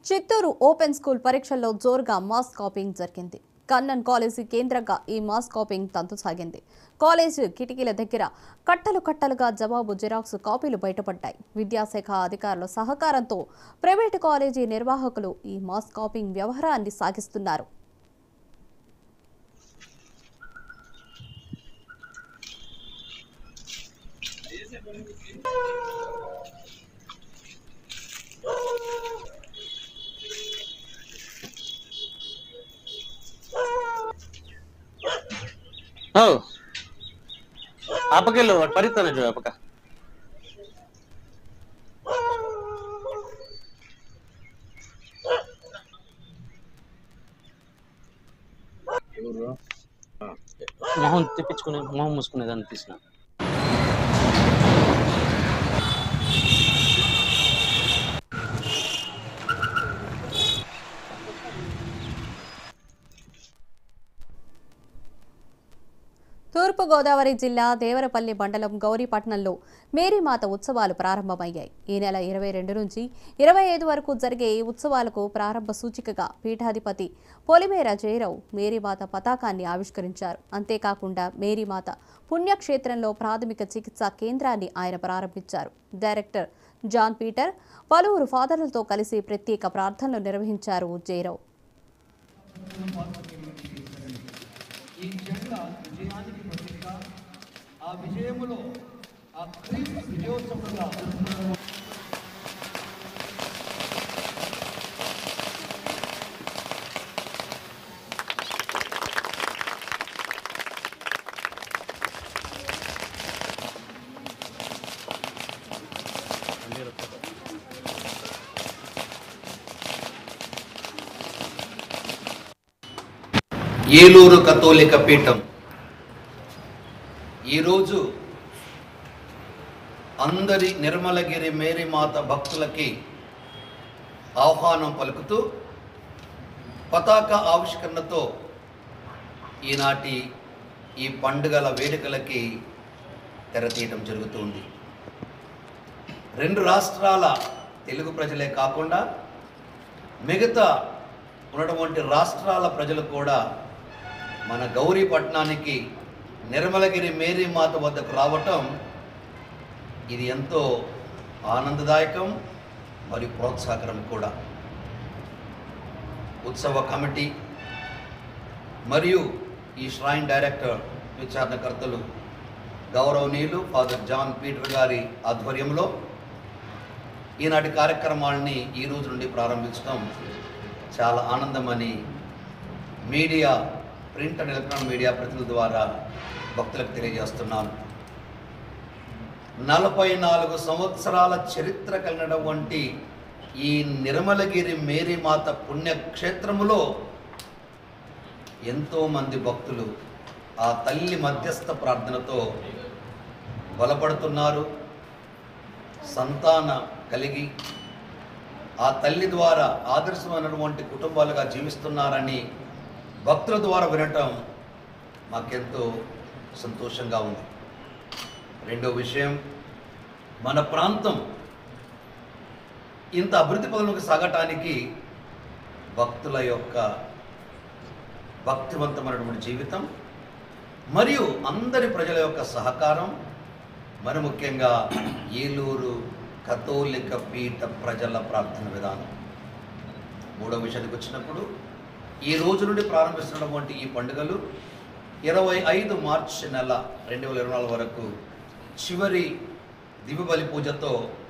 Chittoor open school పరీక్షల్లో జోరుగా mass capping జరిగింది. కన్నన్ కాలేజీ కేంద్రంగా ఈ మాస్ కాపింగ్ తంతు సాగింది. కాలేజీ కిటికీల దగ్గర కట్టలు కట్టలుగా జవాబు జిరాక్స్ కాపీలు బయటపడ్డాయి. విద్యాశాఖ అధికారుల సహకారంతో ప్రైవేటు కాలేజీ నిర్వాహకులు ఈ మాస్ కాపింగ్ వ్యవహారాన్ని సాగిస్తున్నారు. आपके लो परितन जो आपका మొహం తిప్పించుకునే మొహం మూసుకునే దాన్ని తీసిన తూర్పు గోదావరి జిల్లా దేవరపల్లి మండలం గౌరీపట్నంలో మేరీమాత ఉత్సవాలు ప్రారంభమయ్యాయి. ఈ నెల 22 నుంచి 25 వరకు జరిగే ఈ ఉత్సవాలకు ప్రారంభ సూచికగా పీఠాధిపతి పొలిమేర జయరావు మేరీమాత పతాకాన్ని ఆవిష్కరించారు. అంతేకాకుండా మేరీమాత పుణ్యక్షేత్రంలో ప్రాథమిక చికిత్సా కేంద్రాన్ని ఆయన ప్రారంభించారు. డైరెక్టర్ జాన్ పీటర్ పలువురు ఫాదర్లతో కలిసి ప్రత్యేక ప్రార్థనలు నిర్వహించారు. జయరావు ఈ జెండా విజయానికి ప్రతీక. ఆ విజయములో ఆ క్రీస్తు విజయోత్సవంగా ఏలూరు కథోలిక పీఠం ఈరోజు అందరి నిర్మలగిరి మేరీమాత భక్తులకి ఆహ్వానం పలుకుతూ పతాక ఆవిష్కరణతో ఈనాటి ఈ పండుగల వేడుకలకి తెరతీయటం జరుగుతుంది. 2 రాష్ట్రాల తెలుగు ప్రజలే కాకుండా మిగతా ఉన్నటువంటి రాష్ట్రాల ప్రజలు కూడా మన గౌరీపట్నానికి నిర్మలగిరి మేరీమాత వద్దకు రావటం ఇది ఎంతో ఆనందదాయకం మరియు ప్రోత్సాహకరం కూడా. ఉత్సవ కమిటీ మరియు ఈ ష్రైన్ డైరెక్టర్ విచారణకర్తలు గౌరవనీయులు ఫాదర్ జాన్ పీటర్ గారి ఆధ్వర్యంలో ఈనాటి కార్యక్రమాలని ఈ రోజు నుండి ప్రారంభించడం చాలా ఆనందమని media print and electronic media ప్రతినిధుల ద్వారా భక్తులకు తెలియజేస్తున్నాను. 44 సంవత్సరాల చరిత్ర కలిగినటువంటి ఈ నిర్మలగిరి మేరీమాత పుణ్యక్షేత్రములో ఎంతోమంది భక్తులు ఆ తల్లి మధ్యస్థ ప్రార్థనతో బలపడుతున్నారు. సంతాన కలిగి ఆ తల్లి ద్వారా ఆదర్శమైనటువంటి కుటుంబాలుగా జీవిస్తున్నారని భక్తుల ద్వారా వినటం మాకెంతో సంతోషంగా ఉంది. రెండో విషయం, మన ప్రాంతం ఇంత అభివృద్ధి పనులకు సాగటానికి భక్తుల యొక్క భక్తివంతమైనటువంటి జీవితం మరియు అందరి ప్రజల యొక్క సహకారం, మరి ముఖ్యంగా ఏలూరు కథోలిక పీఠ ప్రజల ప్రార్థన విధానం. మూడో విషయానికి వచ్చినప్పుడు ఈ రోజు నుండి ప్రారంభిస్తున్నటువంటి ఈ పండుగలు 25 మార్చి నెల 2024 వరకు చివరి దివ్య బలి పూజతో